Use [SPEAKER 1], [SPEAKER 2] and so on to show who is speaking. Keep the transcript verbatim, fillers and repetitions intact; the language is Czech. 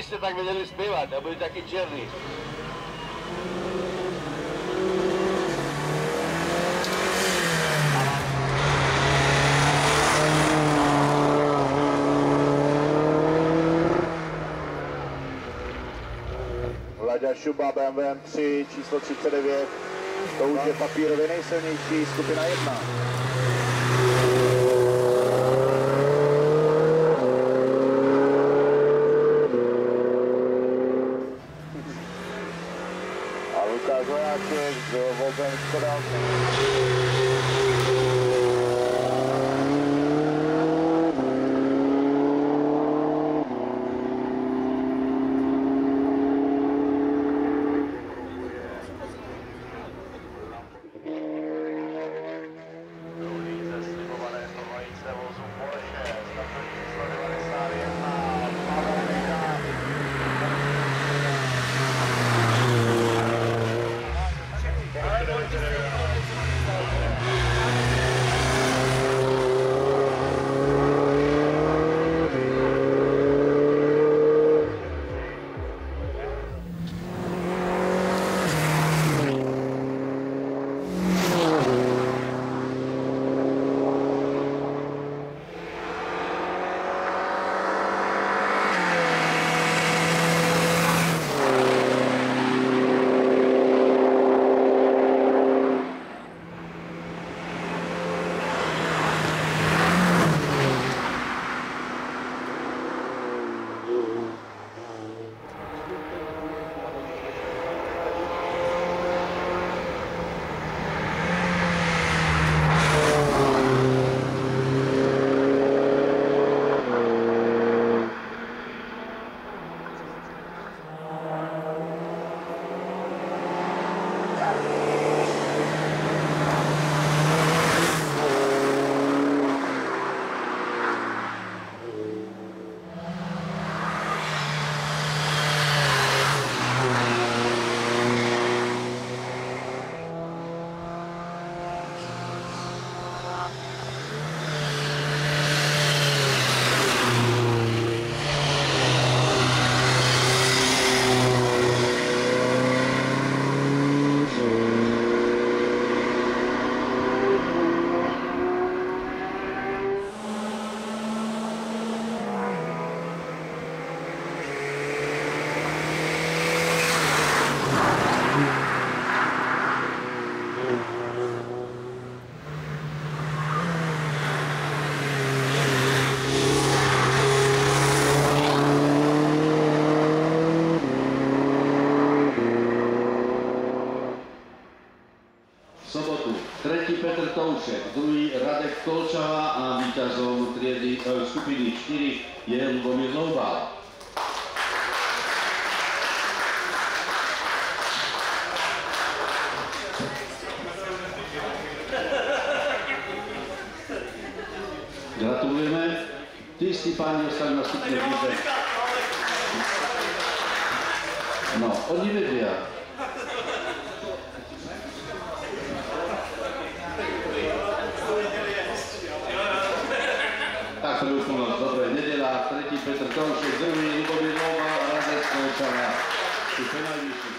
[SPEAKER 1] jste tak věděli zpívat a byli taky černý.
[SPEAKER 2] Láďa Šuba, B M W M tři, číslo třicet devět, to už je papírově nejsilnější, skupina jedna. A Lukáš Vojáček s Voltem Škoda.
[SPEAKER 3] Sobotu tretí Petr Toušek, druhý Radek Kolčava a víťazom triedy skupiny čtyři je Lubomír Loubal. Gratulujeme. Ty jsi páni ostali na stupně výše. No, oni vedia. Tak to by bylo dobré. Neděla, tretí Petr Toušek, druhý Lubomír Loubal a Radek Kolčava. Tu penajvyšší.